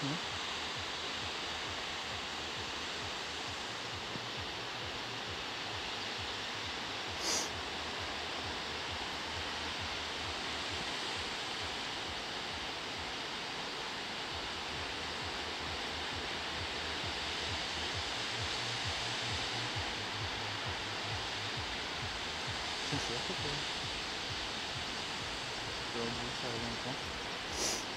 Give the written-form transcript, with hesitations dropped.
Mmh. C'est ça, c'est quoi? J'aurais dit ça il y a longtemps.